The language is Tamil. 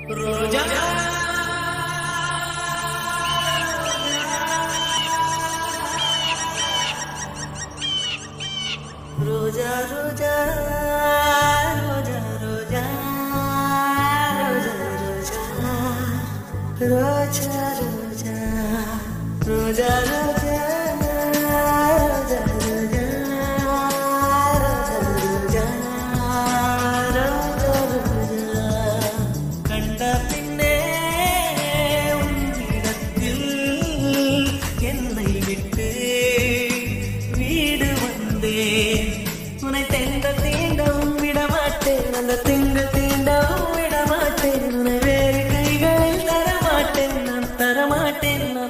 ரோஜா ரோஜா ரோஜா ரோஜா ரோஜா ரோஜா ரோஜா ரோஜா ரோஜா உன்னை தெங்கள் தீண்டவும் விடமாட்டேன் அந்த திங்கள் தீண்டவும் விடமாட்டேன் உன்னை வேறு கைகளில் தரமாட்டேன் நான் தரமாட்டேன்